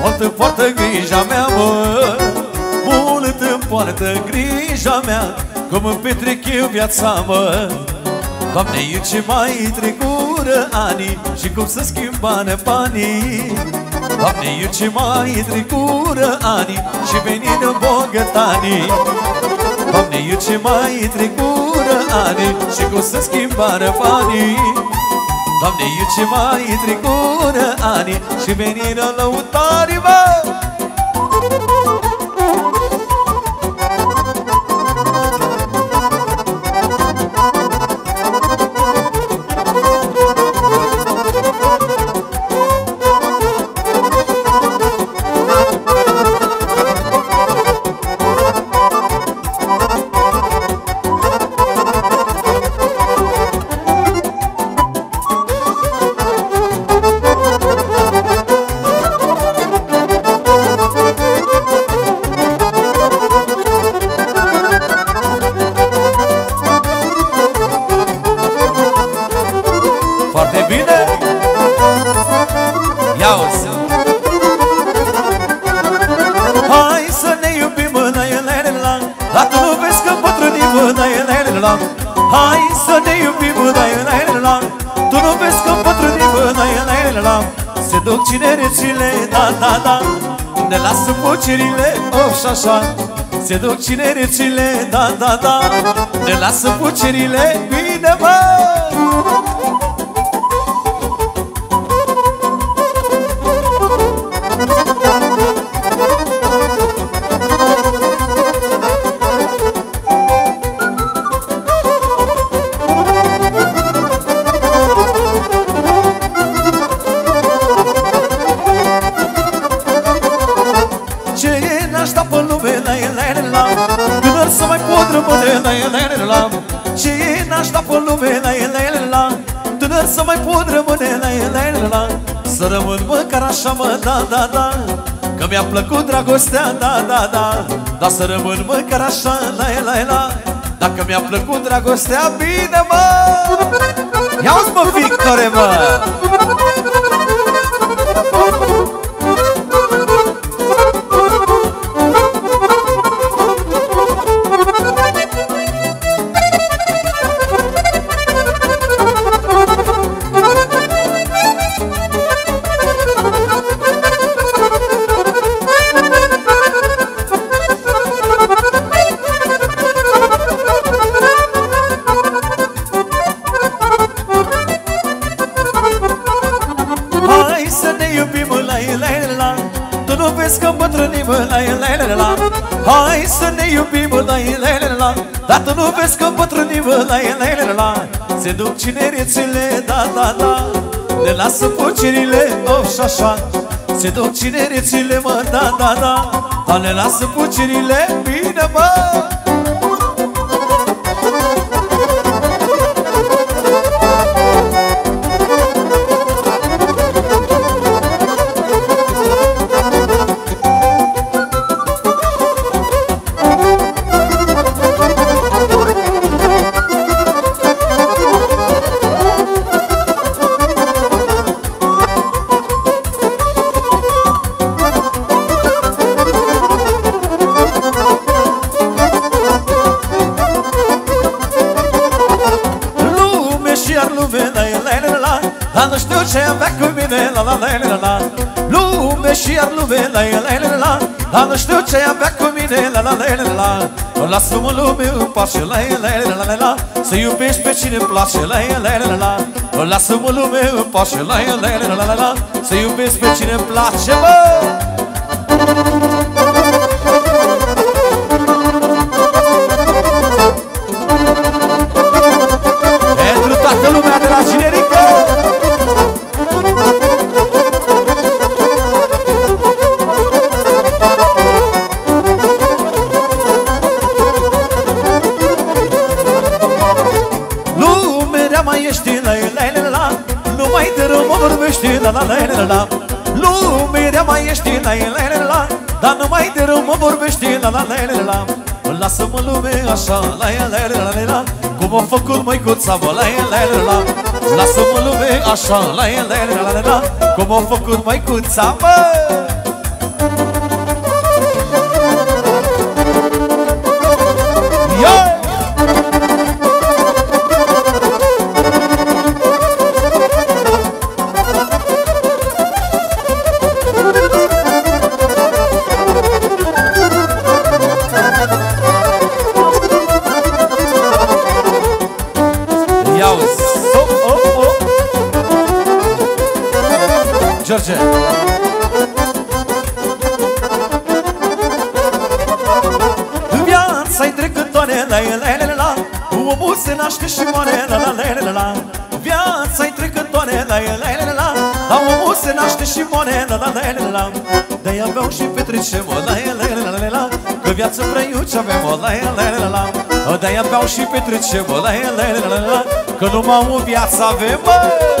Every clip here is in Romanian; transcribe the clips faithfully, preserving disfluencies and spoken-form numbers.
mult îmi poartă grija mea, mă. Mult îmi poartă grija mea, cum îmi petrec eu viața, mă. Doamne, eu ce mai trecură ani și cum să schimbă banii. Doamne, eu ce mai trecură ani și venină bogătanii. Doamne, eu ce mai trecură ani și cum să schimbă banii. Doamne, eu ce mai trecură ani și venină lăutarii, mă. Hai să ne iubim, da-i-la-la. Tu nu vezi că împătrânim, da-i-la-la. Se duc cinerețile, da, da, da. Ne lasă pucerile, of și așa. Se duc cinerețile, da, da, da. Ne lasă pucerile, bine, mă. Să mai pot rămâne la el, la să rămân măcar așa, mă, da, da, da. Că mi-a plăcut dragostea, da, da, da. Dar să rămân măcar așa, la el, la el. Dacă mi-a plăcut dragostea, bine, mă. Ia-uzi, mă, Victore, mă. Hai să ne iubim, la-i-la-la. Dar tu nu vezi că îmbătrânim, la-i-la-la. Se duc cinerețele, da, da, da. Ne lasă pucerile, of și așa. Se duc cinerețele, mă, da, da, da. Dar ne lasă pucerile, bine, mă. Lume și iar lume, la la la la. Dar nu știu ce avea cu mine, la la la la la. Lasă-mă lume în pace, la la la la la. Să iubești pe cine-mi place, la la la la la. Lasă-mă lume în pace, la la la la la. Să iubești pe cine-mi place, mă. Pentru toată lumea de la Cinerică. La la la la la. Lumea mai ești, la la la la. Dar numai de rău mă vorbești, la la la la la. Lasă-mă lume așa, la la la la la. Cum a făcut măicuța, mă, la la la la. Lasă-mă lume așa, la la la la la. Cum a făcut măicuța, mă. trecătoare, la la la la. Omul se naște și moare, la la la la la. Viața-i trecătoare, la la la la. Dar omul se naște și moare, la la la la la. De-aia beau și petrecem, o la la la la la. Că viață prăiuci avem, o la la la la la. De-aia beau și petrecem, o la la la la la. Că numai o viață avem, bă!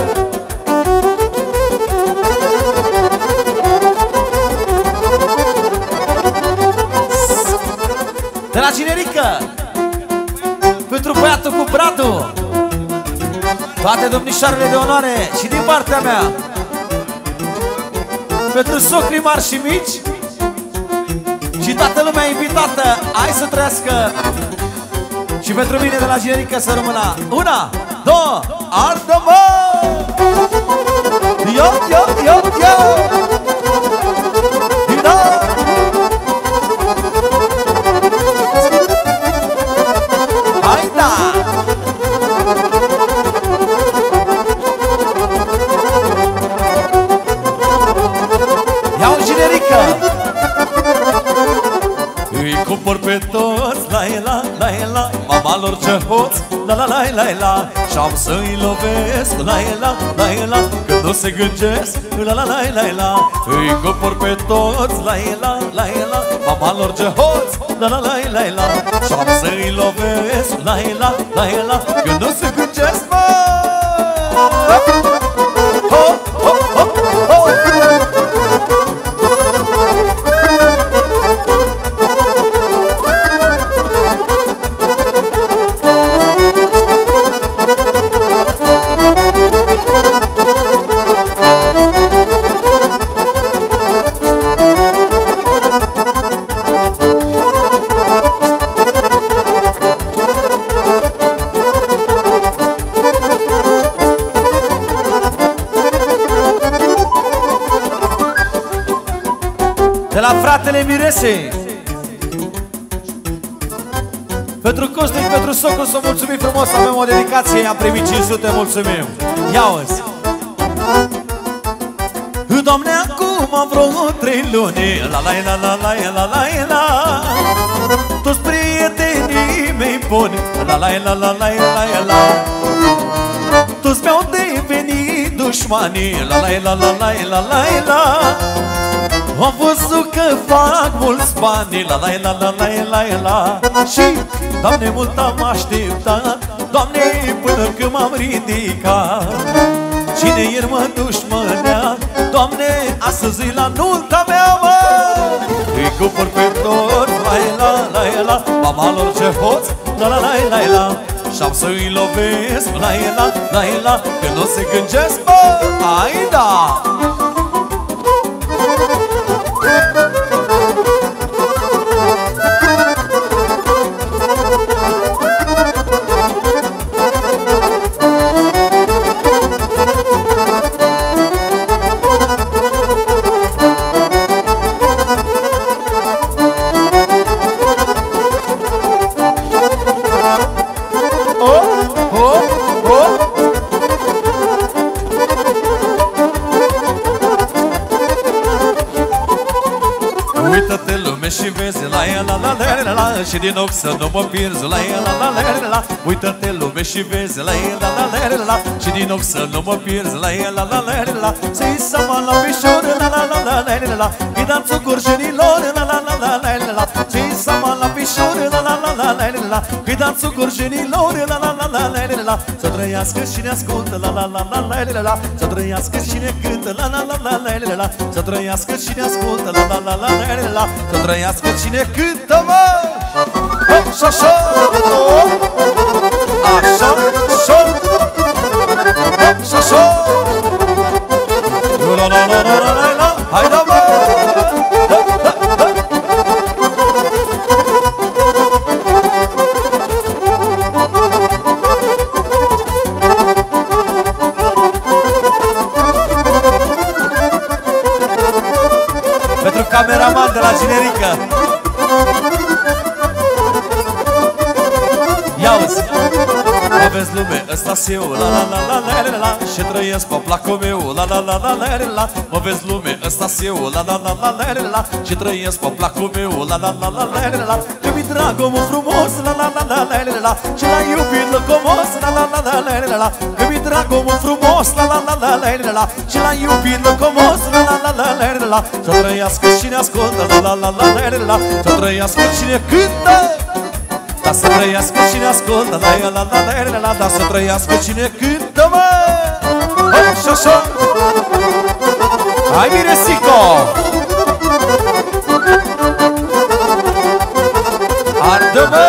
De la Ginerică, pentru băiatul cu Bradu, toate domnișoarele de onoare și din partea mea, pentru socrii mari și mici și toată lumea invitată, hai să trăiască. Și pentru mine de la Ginerică să rămână una, două, ardă-mă! Yo, yo, yo, yo! Pe toți, la la la la, mama lor ce hoț, la la la la la. Și-am să-i lovesc, la la la la, când nu se gândesc, la la la la la. Îi copor pe toți, la la la la, mama lor ce hoț, la la la la la. Și-am să-i lovesc, la la la la, când nu se gândesc, mă. Ho, ho, ho, ho. De la fratele Mirese, pentru Costic, pentru Socul, să mulțumim frumos, avem o dedicație, am primit cinci sute, mulțumim. Ia-o-ți! Doamne, acum vreo trei luni, la la la la la la la la, toți prietenii mei buni, la la la la la la la, toți mi-au devenit dușmanii, la la la la la la la la. Am văzut că fac mulți bani, la la la la la la la. Și, Doamne, mult am așteptat, Doamne, până când m-am ridicat. Cine ieri mă dușmânea, Doamne, astăzi e la nunta mea, mă. Îi cupăr pe toți, la la la la, mama lor ce hoț, la la la la la. Și-am să-i lovesc, la la la la, când o se gândesc, mă, ai da. Și din ochi să nu mă pierzi, la la la la la. Uită-te lume și vezi, la la la la la. Și din ochi să nu mă pierzi, la la la la la. Să-i seama la pișor, la la la la la la. Îi danțul curjenilor, la la la la la la. Să-i seama la pișor, la la la la la la. Îi danțul curjenilor, la la la la la la. Să trăiască și ne ascultă, la la la la la la. Să trăiască și ne cântă, la la la la la la. Să trăiască și ne ascultă, la la la la la la. Să trăiască și ne cântă, mă! Așa, așa, așa, așa, așa, la la la la la la, hai da, mă! Pentru cameraman de la Ginerică. Ia-uzi! Mă vezi lume, ăsta-s eu, la la la la la la la. Și trăiesc pe placul meu, la la la la la la. Mă vezi lume, ăsta-s eu, la la la la la la. Și trăiesc pe placul meu, la la la la la la. Că mi drag omul frumos, la la la la la la. Și l-ai iubit lăcomos, la la la la la la. Că mi drag omul frumos, la la la la la la. Și l-ai iubit lăcomos, la la la la la la. Să trăiască cine ascultă, la la la la la la. Să trăiască cine cântă, dar să trăiască cine ascultă, la la la la la la. Dar să trăiască cine cântă, mă! Și așa! Hai, Miresico! Ardă-mă!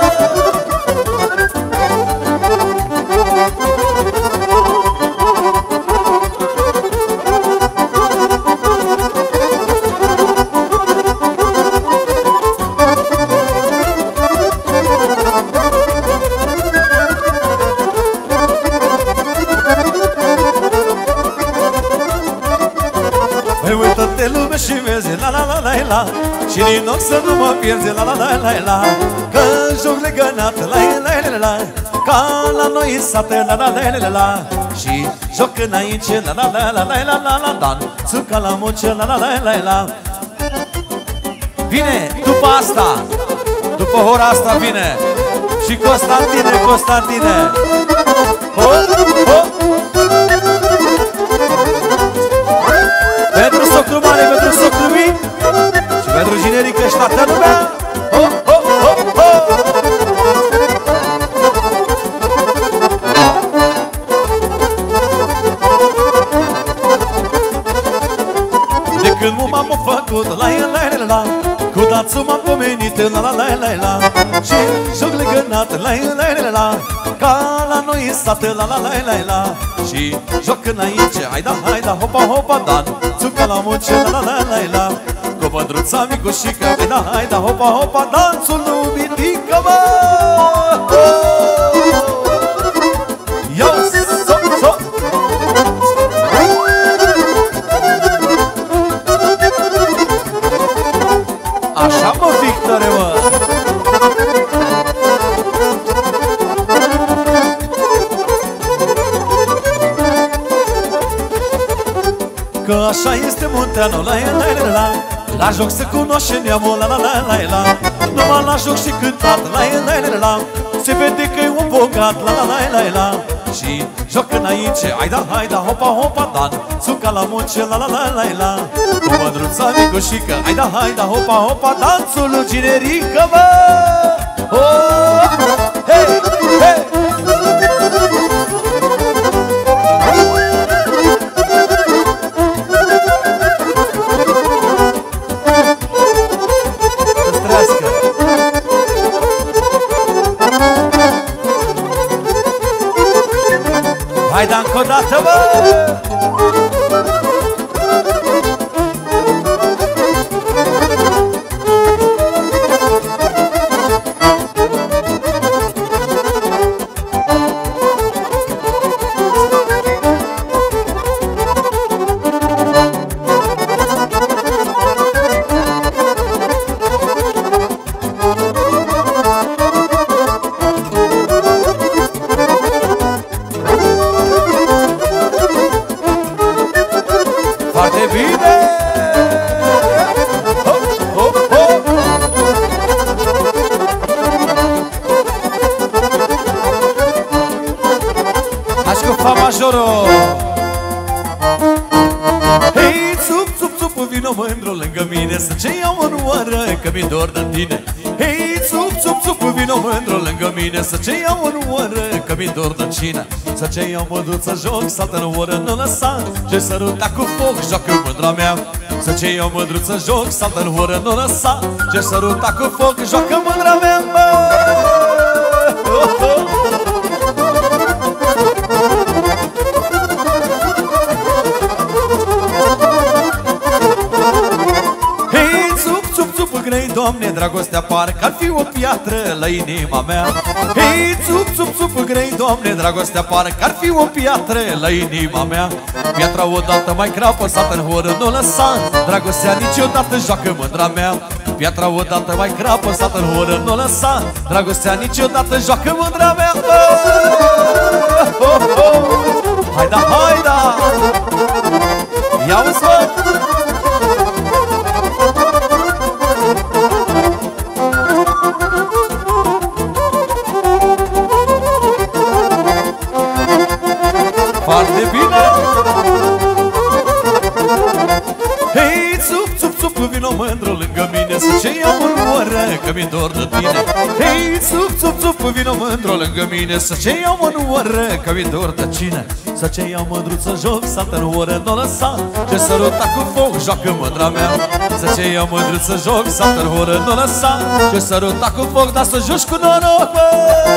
Uită-te lume și vezi, la la la la la. Și din ochi să nu mă pierzi, la la la la la. Că joc legănat, la la la la. Ca la noi în sate, la la la la la. Și joc înainte, la la la la la la la la. Dan, țuca la muce, la la la la la. Vine, după asta, după hora asta vine și Constantine, Constantine. Hop, hop. Pentru socru mare, pentru socru mic și pentru generică și toată lumea. Ho, ho, ho, ho. De când m-am făcut la la la la, cu dațul m-am pomenit la la la la la. Și joc legănat la la la la, ca la noi în sat la la la la la. Și joc înainte, hai da, hai da, hopa, hopa, dan. Țuca la muce, la la la la la. Cu mândruța micușică, hai da, hai da, hopa, hopa, danțul luminică, mă! Ia, so, so! Așa, mă, Victore, mă! Că așa este Munteanu, la la la la. La joc se cunoaște neamul, la la la la la. Numai la joc și cântat, la la la la. Se vede că e un bogat, la la la la la. Și joc înainte, hai da, hai da, hopa, hopa, dan. Țuca la munce, la la la la la. Cu mândruța micușică, hai da, hai da, hopa, hopa, danțul generică, mă! Oh, hei, hei! Hai da încă o dată, bă! Hei, țup, țup, țup, vino mândru lângă mine, să ce iau în oară, că mi-e dor de tine. Hei, țup, țup, țup, vino mândru lângă mine, să ce iau în oară, că mi-e dor de cine. Să ce iau măduță joc, saltă în oară, nu lăsa, ce săruta cu foc, joacă mândra mea. Să ce iau mădruță joc, saltă în oară, nu lăsa, ce săruta cu foc, joacă mândra mea, mă! Oh, oh. grei, Doamne, dragostea parcă ar fi o piatră la inima mea. Hei, țup, țup, țup, grei, Doamne, dragostea parcă ar fi o piatră la inima mea. Piatra odată mai crapă, sată în horă, nu lăsa, dragostea niciodată joacă mândra mea. Piatra odată mai crapă, sată în horă, nu lăsa, dragostea niciodată joacă mândra mea. Oh, oh, oh. Haida, haida! Ia-uzi, mă! Foarte bine! Hei, țup, țup, țup, vino mândru lângă mine, să ce iau în oră, că mi-e dor de tine. Hei, țup, țup, țup, vino mândru lângă mine, să ce iau în oră, că mi-e dor de cine. Să ce iau mândruță joc, saltă în oră, n-o lăsa, ce săruta cu foc, joacă mândra mea. Să ce iau mândruță joc, saltă în oră, n-o lăsa, ce săruta cu foc, dar să joci cu noroc, bă!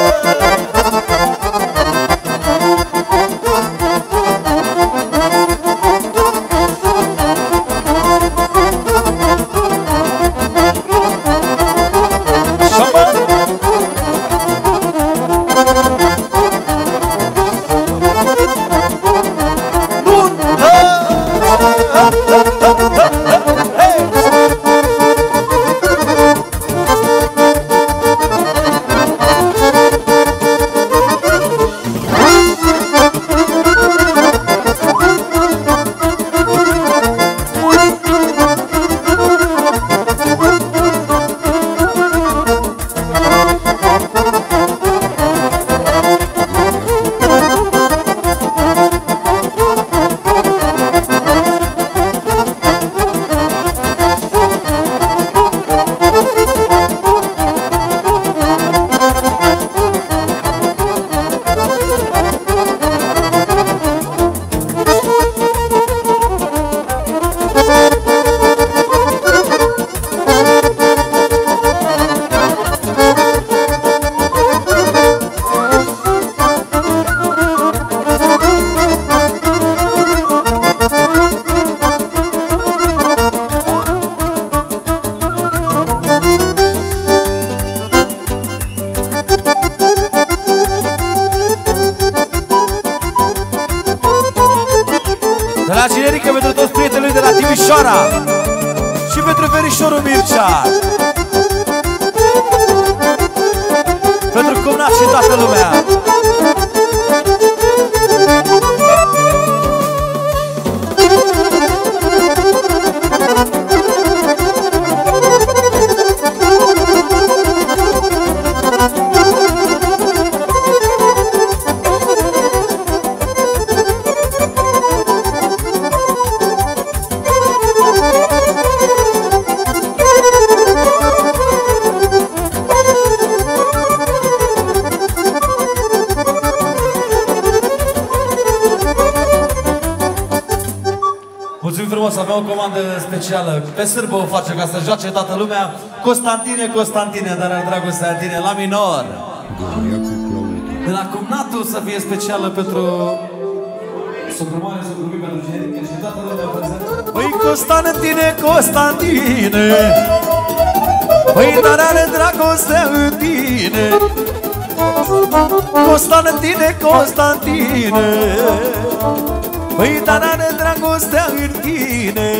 Și pentru verișorul Mircea, pentru cumnat și toată lumea. Să avea o comandă specială. Pe sârbă o face ca să joace toată lumea. Constantine, Constantine, dar dragostea în tine, la minor. De la cumnatul să fie specială pentru Socrumare, Socrumii, pentru generică și toată lumea prezent. Băi, Constantine, Constantine, băi, dar are dragostea în tine. Constantine, Constantine, păi, dar are dragostea în tine.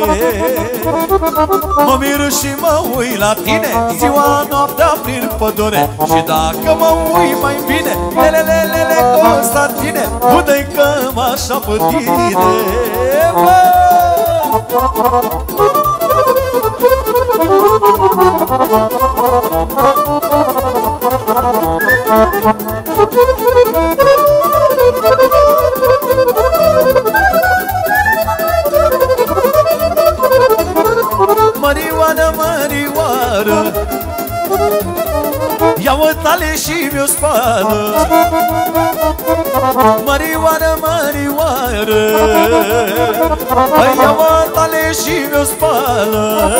Mă mir și mă uit la tine, ziua, noaptea prin pădure. Și dacă mă uit mai bine, lelelelele, Constantine, udă-i că m-așa pe tine, bă! Mărioară, mărioară, ia-o tale și mi-o spală. Mărioară, mărioară, ia-o tale și mi-o spală.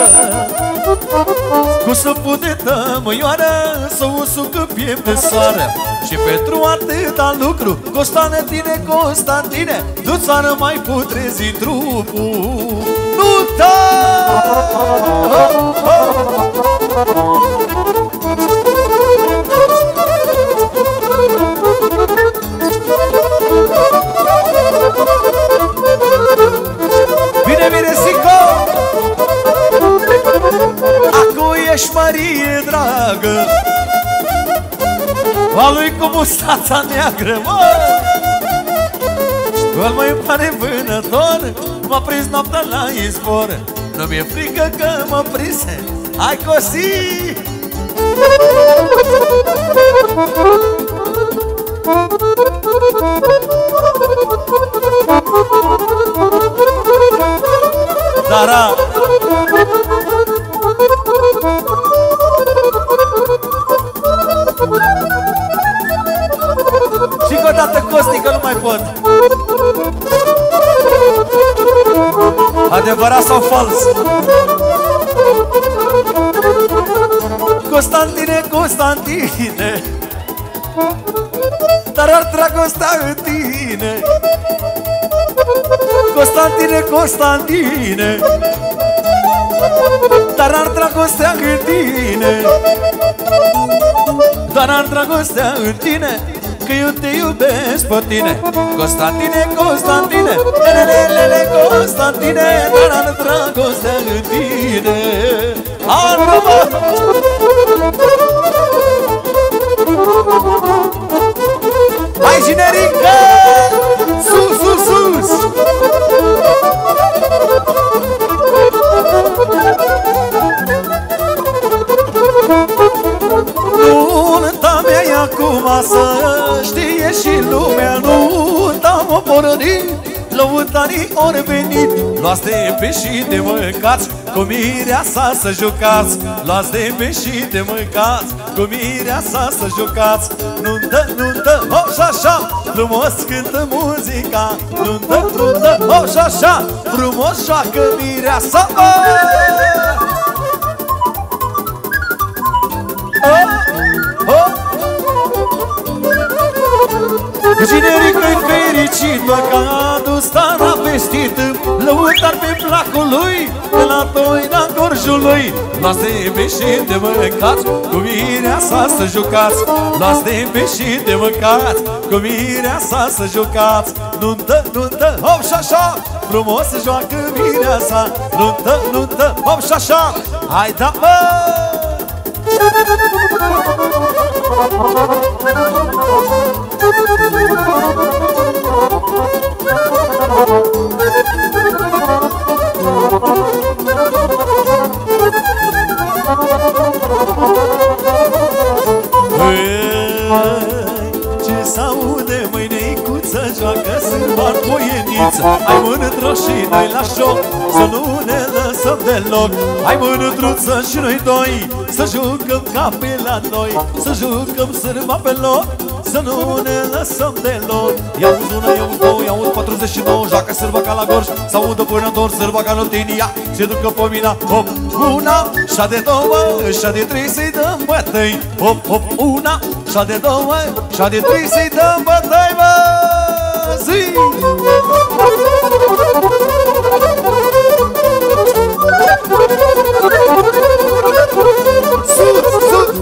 Cu săpul de tămâioară să o sucă piept de soară. Și pentru atâta lucru, Constantine, Constantine, nu ți-ar mai putrezi trupul. Nu ta! ești Marie dragă, a lui cu mustața neagră, mă. Școal mai pare vânător, m-a prins noaptea la izvor. Nu mi-e frică că mă prinse, hai Cosi! Dara! Și încă o dată Costi, că nu mai pot. Adevărat sau fals? Constantine, Constantine, dar ar dragostea în tine. Constantine, Constantine, dar ar dragostea în tine. Dar ar dragostea în tine, că eu te iubesc pe tine. Constantine, Constantine, lelelele, Constantine, dar ar dragostea în tine. Armă! Hai, generică! Sus, sus, sus! Nunta mea e acum, să știe și lumea. Nunta m-a pornit, lăutarii ori venit. Luați de pe și de mâncați, cu mireasa să jucați. Luați de pe și de mâncați, cu mireasa să jucați. Nuntă, nuntă, hop și așa, frumos cântă muzica. Nuntă, nuntă, hop și așa, frumos joacă mireasa. Generică-i fericit, mă, că a adus stara vestită. Lăutar pe placul lui, de la toina gorjului. Luați de pe și de mâncați, cu mireasa să jucați. Luați de pe și de mâncați, cu mireasa să jucați. Nuntă, nuntă, hop și așa, frumos să joacă mireasa. Nuntă, nuntă, hop și așa, hai da, mă! Ce s-aude, măi, neicuță, joacă sârban poieniță. Hai mânătră și noi la șoc, să nu ne lăsăm deloc. Hai mânătruță și noi doi, să jucăm ca pe la noi. Să jucăm sârba pe loc, să nu ne lăsăm deloc. Ia-uzi una, ia-uzi două, ia-uzi patruzeci și nouă, joacă sârba ca la gorj, s-audă până în dor, sârba ca notinia. Se ducă pe mina, hop, una, și-a de două, și-a de trei să-i dăm bătăi. Hop, hop, una, și-a de două, și-a de trei să-i dăm bătăi, mă, zi! Sus, sus!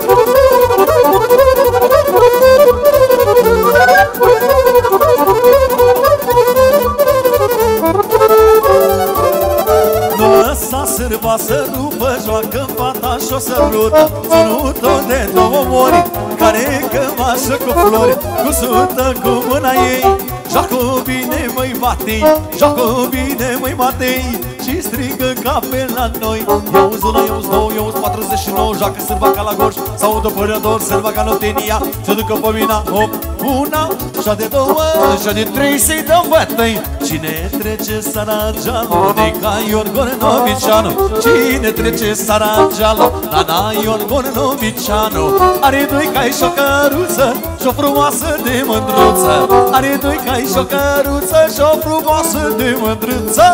Nu lăsa sârba să rupă, joacă fata și-o sărută. Ținut-o de două mori, care cămașă cu flori, cu sută cu mâna ei. Joacă bine, măi, Matei, joacă bine, măi, Matei, și strigă ca pe la noi. Ia-uzi una, ia-uzi două, ia-uzi patruzeci și nouă, joacă sârba ca la gorj, s-audă până dor, sârba ca notenia. Se ducă pe mina, hop, una, și-a de două, și-a de trei să-i dăm bătăi. Cine trece Sarageanu, de ca Ion Gornovicianu. Cine trece Sarageanu, Nana Ion Gornovicianu. Are doi cai și o căruță, și-o frumoasă de mândruță. Are doi cai și o căruță, și-o frumoasă de mândruță.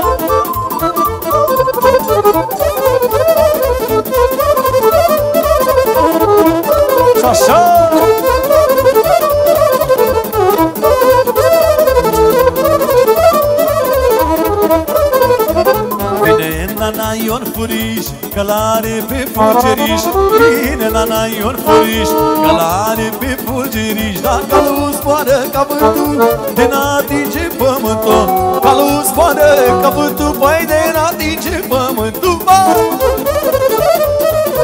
Și așa. Vine Nana Ion Furiș, călare pe fulgeriș. Vine Nana Ion Furiș, călare pe fulgeriș. Dacă calul zboară ca vântul, de n-atinge pământul. Calul zboară ca vântul, băi, de n-atinge pământul.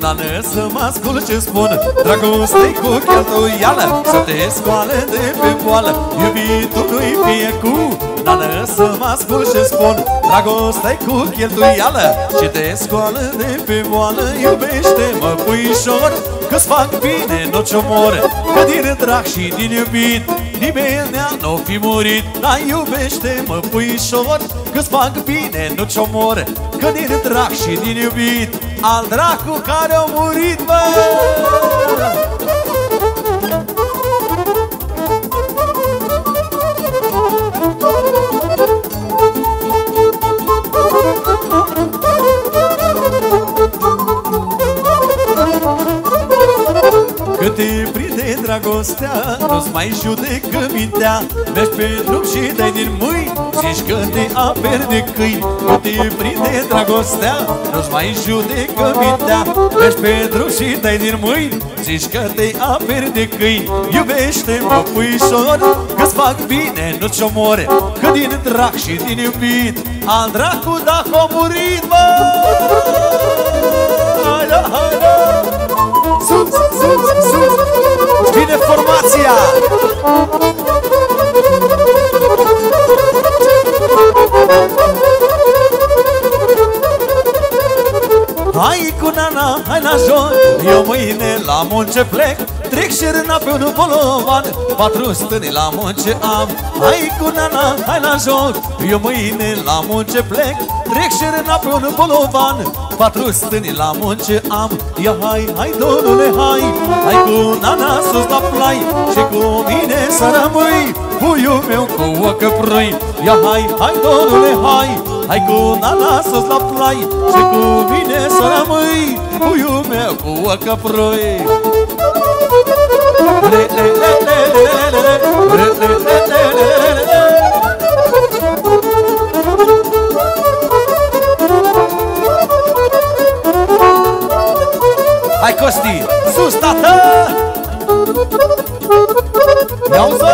Dar să mă ascult ce spun, dragoste-i cu cheltuială, să te scoale de pe boală, iubitul nu-i fie cu. Dar să mă ascult ce spun, dragoste-i cu cheltuială, și te scoală de pe boală, iubește-mă, puișor, că-ți fac bine, nu ți omor, că din drag și din iubit nimeni n-o fi murit. Dar iubește-mă, puișor, că-ți fac bine, nu ți omor, că din drag și din iubit al dracu care a murit, bă! Când te prinde dragostea, nu-ți mai judecă mintea, mergi pe drum și dai din mâini, zici că te aperi de câini. Când te prinde dragostea, nu-ți mai judecă mintea, mergi pe drum și dai din mâini, zici că te aperi de câini. Iubește-mă, puișor, că-ți fac bine, nu-ți omore, că din drag și din iubit al dracu dacă a murit, bă! Hai, hai, hai! Sus, sus, sus! Vine formația! Hai cu nana, hai la joc, eu mâine la munce plec, trec și râna pe un bolovan, patru stâni la munce am. Hai cu nana, hai la joc, eu mâine la munce plec, trec și râna pe un bolovan, patru stâni la munce am. Ia hai, hai domnule, hai, hai cu nana sus la plai, și cu mine să rămâi, puiul meu cu o căprui. Ia hai, hai domnule, hai, hai cu nana sus la plai, și cu mine să rămâi, puiul meu cu o căprui. Le, le, le, le, le, le, le, le, le, le, le, le. Hai Costi, sus tată! Ia-o-ți-o!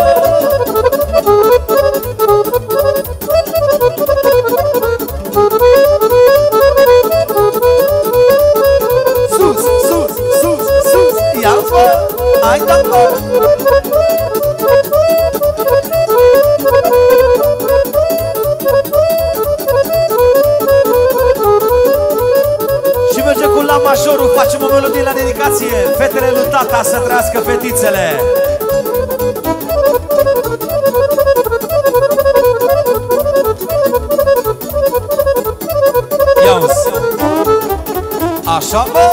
Sus, sus, sus, sus! Ia-o-ți-o! Hai tată! La majorul facem o melodie la dedicație. Fetele lui tata să trăiască fetițele. Ia-uzi. Așa, bă!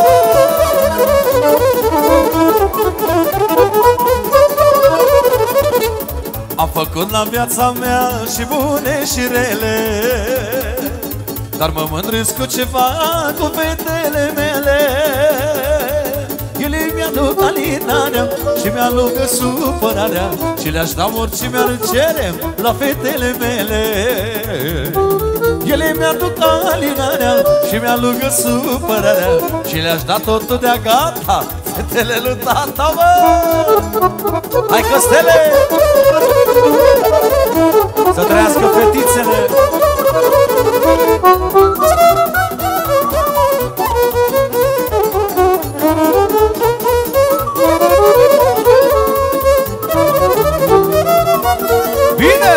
Am făcut la viața mea și bune și rele, dar mă mândresc cu ceva cu fetele mele. Ele mi-aduc alinarea și mi-alungă supărarea, și le-aș da orice mi-ar cere la fetele mele. Ele mi-aduc alinarea și mi-alungă supărarea, și le-aș da totul de-a gata fetele lui tata, mă! Hai Costele! Să trăiască fetițele! Bine!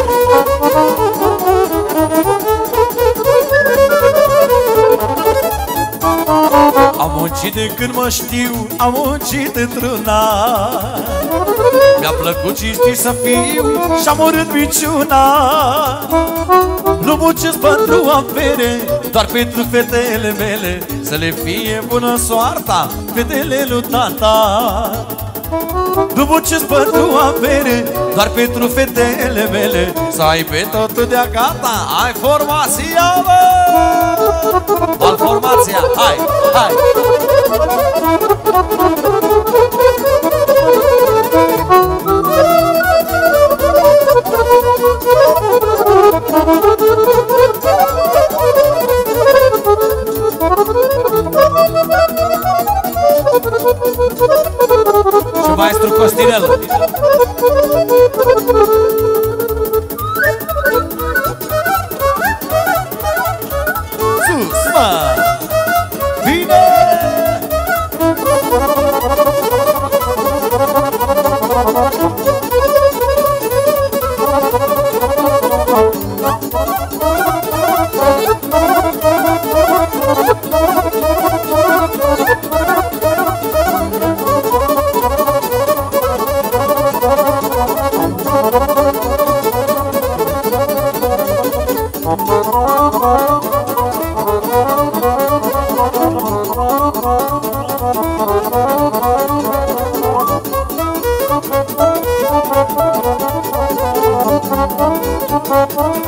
Am muncit de când mă știu, am muncit într-una, mi-a plăcut cinstit să fiu și-am urât minciuna. Nu muncesc pentru avere, doar pentru fetele mele, să le fie bună soarta fetele lui tata. Nu muncesc pentru avere, doar pentru fetele mele, să ai pe totul de-a gata. Hai formația, bă! Al formația, hai, hai! Și maestru Costinel. Sus, mă! Bine!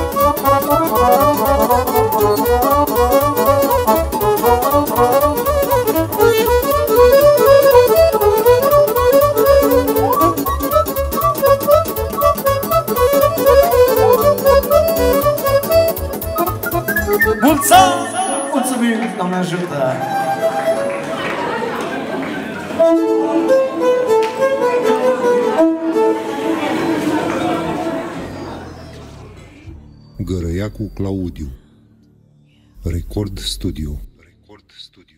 Mulțumim, Doamne ajută! Gărăiacu Claudiu. Record Studio. Record Studio.